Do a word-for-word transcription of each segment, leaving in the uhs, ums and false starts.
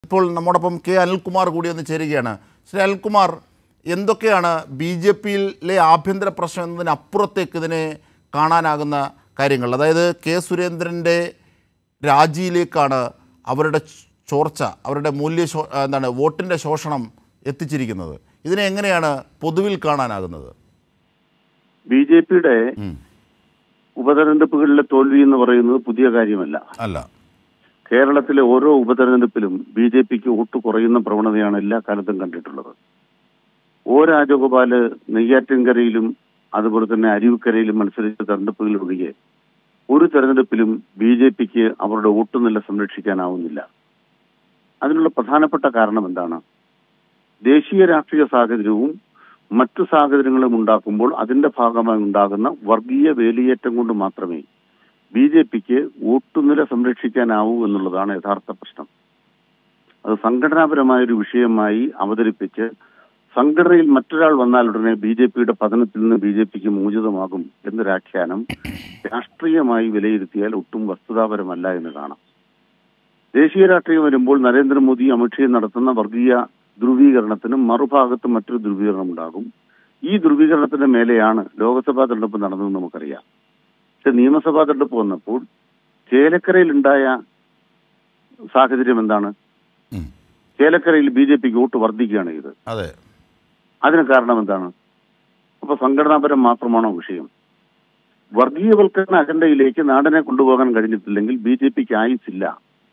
ഇപ്പോൾ നമ്മോടൊപ്പം കെ അനിൽകുമാർ കൂടി ഒന്ന് ചേരുകയാണ്. ശ്രീ അനിൽകുമാർ, എന്തൊക്കെയാണ് ബി ജെ പിയിലെ ആഭ്യന്തര പ്രശ്നം എന്നതിനപ്പുറത്തേക്ക് ഇതിനെ കാണാനാകുന്ന കാര്യങ്ങൾ? അതായത് കെ സുരേന്ദ്രൻ്റെ രാജിയിലേക്കാണ് അവരുടെ ചോർച്ച, അവരുടെ മൂല്യ എന്താണ് വോട്ടിൻ്റെ ശോഷണം എത്തിച്ചിരിക്കുന്നത്. ഇതിനെ എങ്ങനെയാണ് പൊതുവിൽ കാണാനാകുന്നത്? ബി ജെ പിയുടെ ഉപതെരഞ്ഞെടുപ്പുകളിലെ തോൽവി എന്ന് പറയുന്നത് പുതിയ കാര്യമല്ല. അല്ല, കേരളത്തിലെ ഓരോ ഉപതെരഞ്ഞെടുപ്പിലും ബി ജെ പിക്ക് വോട്ട് കുറയുന്ന പ്രവണതയാണ് എല്ലാ കാലത്തും കണ്ടിട്ടുള്ളത്. ഒ രാജഗോപാല് നെയ്യാറ്റിൻകരയിലും അതുപോലെ തന്നെ അരുവിക്കരയിലും മത്സരിച്ച തെരഞ്ഞെടുപ്പുകളിലൊഴികെ ഒരു തെരഞ്ഞെടുപ്പിലും ബി ജെ പിക്ക് അവരുടെ വോട്ട് നില സംരക്ഷിക്കാനാവുന്നില്ല. അതിനുള്ള പ്രധാനപ്പെട്ട കാരണം എന്താണ്? ദേശീയ രാഷ്ട്രീയ സാഹചര്യവും മറ്റു സാഹചര്യങ്ങളും ഉണ്ടാക്കുമ്പോൾ അതിന്റെ ഭാഗമായി ഉണ്ടാകുന്ന വർഗീയ വേലിയേറ്റം കൊണ്ട് മാത്രമേ ബി ജെ പിക്ക് വോട്ടുനില സംരക്ഷിക്കാനാവൂ എന്നുള്ളതാണ് യഥാർത്ഥ പ്രശ്നം. അത് സംഘടനാപരമായൊരു വിഷയമായി അവതരിപ്പിച്ച് സംഘടനയിൽ മറ്റൊരാൾ വന്നാൽ ഉടനെ ബി ജെ പിയുടെ പതനത്തിൽ നിന്ന് ബി ജെ പിക്ക് മോചിതമാകും എന്നൊരാഖ്യാനം രാഷ്ട്രീയമായി വിലയിരുത്തിയാൽ ഒട്ടും വസ്തുതാപരമല്ല എന്ന് കാണാം. ദേശീയ രാഷ്ട്രീയം വരുമ്പോൾ നരേന്ദ്രമോദി അമിത്ഷാ നടത്തുന്ന വർഗീയ ധ്രുവീകരണത്തിന് മറുഭാഗത്ത് മറ്റൊരു ധ്രുവീകരണം ഉണ്ടാകും. ഈ ധ്രുവീകരണത്തിന്റെ മേലെയാണ് ലോക്സഭാ തെരഞ്ഞെടുപ്പ് നടന്നതെന്ന് നമുക്കറിയാം. പക്ഷെ നിയമസഭാ തെരഞ്ഞെടുപ്പ് വന്നപ്പോൾ ചേലക്കരയിൽ ഉണ്ടായ സാഹചര്യം എന്താണ്? ചേലക്കരയിൽ ബി ജെ പിക്ക് വോട്ട് വർദ്ധിക്കുകയാണ് ഇത്. അതിന് കാരണം എന്താണ്? അപ്പൊ സംഘടനാപരം മാത്രമാണോ വിഷയം? വർഗീയവൽക്കരണ അജണ്ടയിലേക്ക് നാടിനെ കൊണ്ടുപോകാൻ കഴിഞ്ഞിട്ടില്ലെങ്കിൽ ബി ജെ പിക്ക് ആയുസില്ല.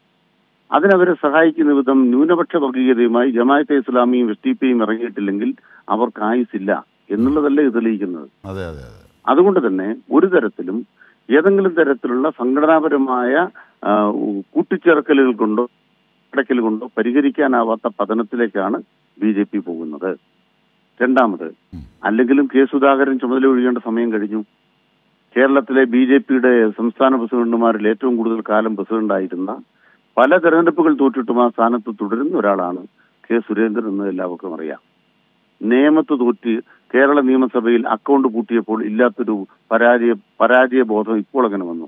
അതിനവരെ സഹായിക്കുന്ന വിധം ന്യൂനപക്ഷ വർഗീയതയുമായി ജമാഅത്തെ ഇസ്ലാമിയും എസ് ഡി പിയും ഇറങ്ങിയിട്ടില്ലെങ്കിൽ അവർക്ക് ആയുസില്ല എന്നുള്ളതല്ലേ ഇത് തെളിയിക്കുന്നത്. അതുകൊണ്ട് തന്നെ ഒരു തരത്തിലും ഏതെങ്കിലും തരത്തിലുള്ള സംഘടനാപരമായ കൂട്ടിച്ചേർക്കലുകൾ കൊണ്ടോ അടക്കൽ കൊണ്ടോ പരിഹരിക്കാനാവാത്ത പതനത്തിലേക്കാണ് ബി ജെ പി പോകുന്നത്. രണ്ടാമത്, അല്ലെങ്കിലും കെ സുധാകരൻ ചുമതല ഒഴിയേണ്ട സമയം കഴിഞ്ഞു. കേരളത്തിലെ ബി ജെ പിയുടെ സംസ്ഥാന പ്രസിഡന്റുമാരിൽ ഏറ്റവും കൂടുതൽ കാലം പ്രസിഡന്റായിരുന്ന, പല തെരഞ്ഞെടുപ്പുകൾ തോറ്റിട്ടും ആ സ്ഥാനത്ത് തുടരുന്ന ഒരാളാണ് കെ സുരേന്ദ്രൻ എന്ന് എല്ലാവർക്കും അറിയാം. നിയമത്ത് തോറ്റ് കേരള നിയമസഭയിൽ അക്കൗണ്ട് പൂട്ടിയപ്പോൾ ഇല്ലാത്തൊരു പരാജയ പരാജയ ബോധം ഇപ്പോൾ അങ്ങനെ വന്നു.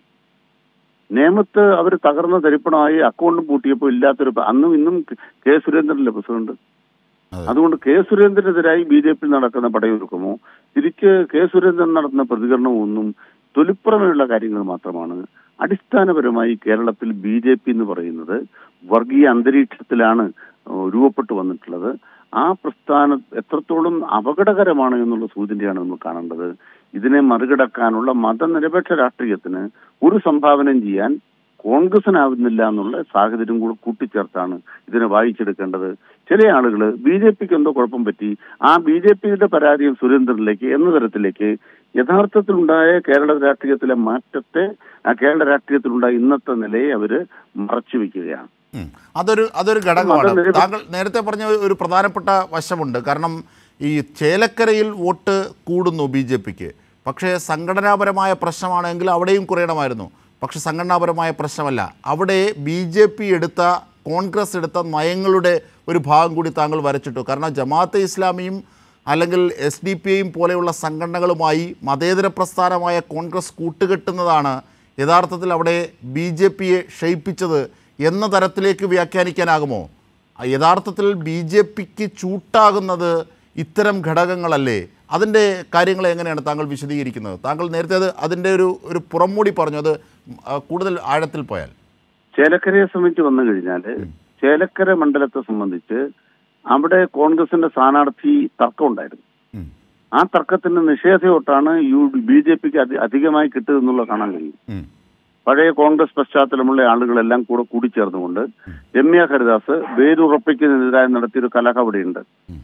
നിയമത്ത് അവർ തകർന്ന തരിപ്പണമായി അക്കൗണ്ടും പൂട്ടിയപ്പോൾ ഇല്ലാത്തൊരു, അന്നും ഇന്നും കെ സുരേന്ദ്രനല്ലേ പ്രസിഡന്റ്. അതുകൊണ്ട് കെ സുരേന്ദ്രനെതിരായി ബി ജെ പി നടക്കുന്ന പടയൊരുക്കമോ തിരിച്ച് കെ സുരേന്ദ്രൻ നടത്തുന്ന പ്രതികരണമോ ഒന്നും തൊലിപ്പുറമെയുള്ള കാര്യങ്ങൾ മാത്രമാണ്. അടിസ്ഥാനപരമായി കേരളത്തിൽ ബി ജെ പി എന്ന് പറയുന്നത് വർഗീയ അന്തരീക്ഷത്തിലാണ് രൂപപ്പെട്ടു വന്നിട്ടുള്ളത്. ആ പ്രസ്ഥാനം എത്രത്തോളം അപകടകരമാണ് എന്നുള്ള സൂചനയാണ് നമ്മൾ കാണേണ്ടത്. ഇതിനെ മറികടക്കാനുള്ള മതനിരപേക്ഷ രാഷ്ട്രീയത്തിന് ഒരു സംഭാവനയും ചെയ്യാൻ കോൺഗ്രസിനാവുന്നില്ല എന്നുള്ള സാഹചര്യം കൂടെ കൂട്ടിച്ചേർത്താണ് ഇതിനെ വായിച്ചെടുക്കേണ്ടത്. ചില ആളുകൾ ബി ജെ പിക്ക് എന്തോ കുഴപ്പം പറ്റി, ആ ബി ജെ പിയുടെ പരാജയം സുരേന്ദ്രനിലേക്ക് എന്ന തരത്തിലേക്ക് യഥാർത്ഥത്തിലുണ്ടായ കേരള രാഷ്ട്രീയത്തിലെ മാറ്റത്തെ, ആ കേരള രാഷ്ട്രീയത്തിലുണ്ടായ ഇന്നത്തെ നിലയെ അവര് മറച്ചു വെക്കുകയാണ്. അതൊരു അതൊരു ഘടകമാണ്. താങ്കൾ നേരത്തെ പറഞ്ഞ ഒരു പ്രധാനപ്പെട്ട വശമുണ്ട്. കാരണം ഈ ചേലക്കരയിൽ വോട്ട് കൂടുന്നു ബി ജെ പിക്ക്, പക്ഷേ സംഘടനാപരമായ പ്രശ്നമാണെങ്കിൽ അവിടെയും കുറയണമായിരുന്നു. പക്ഷെ സംഘടനാപരമായ പ്രശ്നമല്ല, അവിടെ ബി ജെ പി എടുത്ത, കോൺഗ്രസ് എടുത്ത നയങ്ങളുടെ ഒരു ഭാഗം കൂടി താങ്കൾ വരച്ചിട്ടു. കാരണം ജമാഅത്തെ ഇസ്ലാമിയും അല്ലെങ്കിൽ എസ് ഡി പി ഐയും പോലെയുള്ള സംഘടനകളുമായി മതേതര പ്രസ്ഥാനമായ കോൺഗ്രസ് കൂട്ടുകെട്ടുന്നതാണ് യഥാർത്ഥത്തിൽ അവിടെ ബി ജെ പിയെ ക്ഷയിപ്പിച്ചത് എന്ന തരത്തിലേക്ക് വ്യാഖ്യാനിക്കാനാകുമോ? യഥാർത്ഥത്തിൽ ബി ജെ പിക്ക് ചൂട്ടാകുന്നത് ഇത്തരം ഘടകങ്ങളല്ലേ? അതിൻ്റെ കാര്യങ്ങൾ എങ്ങനെയാണ് താങ്കൾ വിശദീകരിക്കുന്നത്? താങ്കൾ നേരത്തെ അത് അതിൻ്റെ ഒരു ഒരു പുറംമൂടി പറഞ്ഞു, അത് കൂടുതൽ ആഴത്തിൽ പോയാൽ. ചേലക്കരയെ സംബന്ധിച്ച് വന്നു കഴിഞ്ഞാൽ, ചേലക്കര മണ്ഡലത്തെ സംബന്ധിച്ച് അവിടെ കോൺഗ്രസിന്റെ സ്ഥാനാർത്ഥി തർക്കം ഉണ്ടായിരുന്നു. ആ തർക്കത്തിന്റെ നിഷേധയോട്ടാണ് യു ബി ജെ പിക്ക് അധികമായി കിട്ടുക കാണാൻ കഴിയും. പഴയ കോൺഗ്രസ് പശ്ചാത്തലമുള്ള ആളുകളെല്ലാം കൂടെ കൂടിച്ചേർന്നുകൊണ്ട് രമ്യ ഹരിദാസ് വേരുറപ്പിക്കുന്നതിനെതിരായി നടത്തിയൊരു കലഹം അവിടെയുണ്ട്.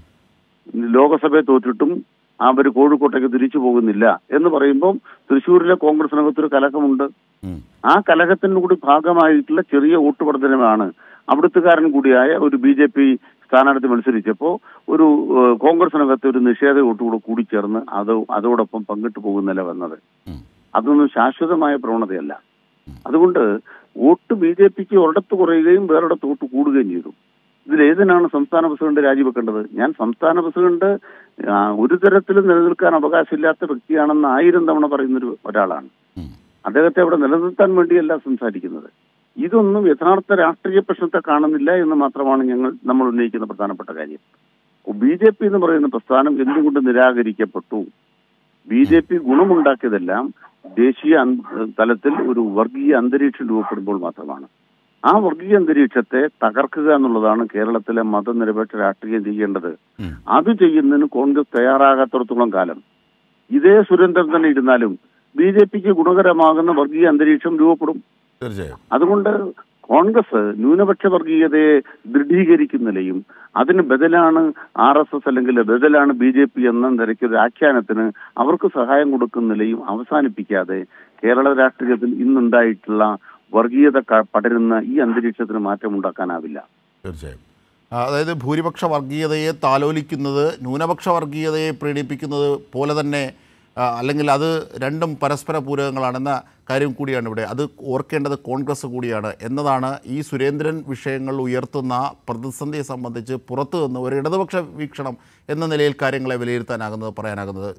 ലോകസഭയെ തോറ്റിട്ടും അവർ കോഴിക്കോട്ടേക്ക് തിരിച്ചു പോകുന്നില്ല എന്ന് പറയുമ്പോൾ തൃശ്ശൂരിലെ കോൺഗ്രസിനകത്തൊരു കലഹമുണ്ട്. ആ കലഹത്തിന്റെ കൂടി ഭാഗമായിട്ടുള്ള ചെറിയ വോട്ടുവർദ്ധനമാണ് അവിടുത്തുകാരൻ കൂടിയായ ഒരു ബി ജെ പി സ്ഥാനാർത്ഥി മത്സരിച്ചപ്പോൾ ഒരു കോൺഗ്രസിനകത്ത് ഒരു നിഷേധ വോട്ടുകൂടെ കൂടിച്ചേർന്ന് അത് അതോടൊപ്പം പങ്കിട്ടു പോകുന്നില്ല വന്നത്. അതൊന്നും ശാശ്വതമായ പ്രവണതയല്ല. അതുകൊണ്ട് വോട്ട് ബി ജെ പിക്ക് ഒരിടത്ത് കുറയുകയും വേറൊരിടത്ത് വോട്ട് കൂടുകയും ചെയ്തു. ഇതിലേതിനാണ് സംസ്ഥാന പ്രസിഡന്റ് രാജിവെക്കേണ്ടത്? ഞാൻ സംസ്ഥാന പ്രസിഡന്റ് ഒരു തരത്തിലും നിലനിൽക്കാൻ അവകാശമില്ലാത്ത വ്യക്തിയാണെന്ന് ആയിരം തവണ പറയുന്നൊരു ഒരാളാണ്. അദ്ദേഹത്തെ അവിടെ നിലനിർത്താൻ വേണ്ടിയല്ല സംസാരിക്കുന്നത്. ഇതൊന്നും യഥാർത്ഥ രാഷ്ട്രീയ പ്രശ്നത്തെ കാണുന്നില്ല എന്ന് മാത്രമാണ് ഞങ്ങൾ നമ്മൾ ഉന്നയിക്കുന്ന പ്രധാനപ്പെട്ട കാര്യം. ബി ജെ പി എന്ന് പറയുന്ന പ്രസ്ഥാനം എന്തുകൊണ്ട് നിരാകരിക്കപ്പെട്ടു? ബി ജെ പി ഗുണമുണ്ടാക്കിയതെല്ലാം ദേശീയ തലത്തിൽ ഒരു വർഗീയ അന്തരീക്ഷം രൂപപ്പെടുമ്പോൾ മാത്രമാണ്. ആ വർഗീയ അന്തരീക്ഷത്തെ തകർക്കുക എന്നുള്ളതാണ് കേരളത്തിലെ മതനിരപേക്ഷ രാഷ്ട്രീയം ചെയ്യേണ്ടത്. അത് ചെയ്യുന്നതിന് കോൺഗ്രസ് തയ്യാറാകാത്തിടത്തോളം കാലം ഇതേ സുരേന്ദ്രൻ തന്നെ ഇരുന്നാലും ബി ജെ പിക്ക് ഗുണകരമാകുന്ന വർഗീയ അന്തരീക്ഷം രൂപപ്പെടും. തീർച്ചയായും. അതുകൊണ്ട് കോൺഗ്രസ് ന്യൂനപക്ഷ വർഗീയതയെ ദൃഢീകരിക്കുന്നതിലെയും അതിന് ബദലാണ് ആർ എസ് എസ് അല്ലെങ്കിൽ ബദലാണ് ബി ജെ പി എന്ന നിരക്കൊരു ആഖ്യാനത്തിന് അവർക്ക് സഹായം കൊടുക്കുന്നതിലെയും അവസാനിപ്പിക്കാതെ കേരള രാഷ്ട്രീയത്തിൽ ഇന്നുണ്ടായിട്ടുള്ള വർഗീയത പടരുന്ന ഈ അന്തരീക്ഷത്തിന് മാറ്റം ഉണ്ടാക്കാനാവില്ല. തീർച്ചയായും. അതായത് ഭൂരിപക്ഷ വർഗീയതയെ താലോലിക്കുന്നത് ന്യൂനപക്ഷ വർഗീയതയെ പ്രീണിപ്പിക്കുന്നത് പോലെ തന്നെ, അല്ലെങ്കിൽ അത് രണ്ടും പരസ്പര പൂരകങ്ങളാണെന്ന കാര്യം കൂടിയാണ് ഇവിടെ. അത് ഓർക്കേണ്ടത് കോൺഗ്രസ് കൂടിയാണ് എന്നതാണ് ഈ സുരേന്ദ്രൻ വിഷയങ്ങൾ ഉയർത്തുന്ന പ്രതിസന്ധിയെ സംബന്ധിച്ച് പുറത്തു നിന്ന് ഒരു ഇടതുപക്ഷ വീക്ഷണം എന്ന നിലയിൽ കാര്യങ്ങളെ വിലയിരുത്താനാകുന്നത്, പറയാനാകുന്നത്.